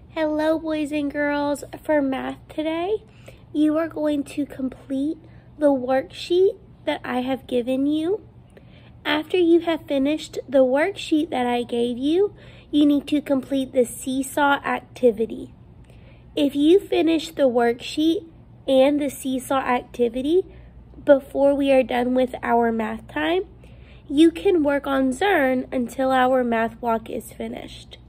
Hello, boys and girls. For math today, you are going to complete the worksheet that I have given you. After you have finished the worksheet that I gave you, you need to complete the seesaw activity. If you finish the worksheet and the seesaw activity before we are done with our math time, you can work on Zearn until our math block is finished.